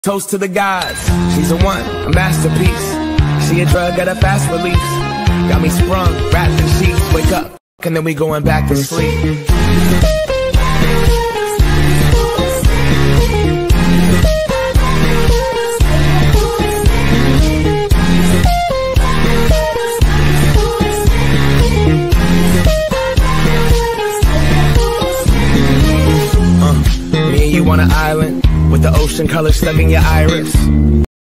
Toast to the gods, she's a one, a masterpiece. She a drug at a fast release. Got me sprung, wrapped in sheets. Wake up, and then we going back to sleep. Me and you on an island with the ocean color stuck in your iris.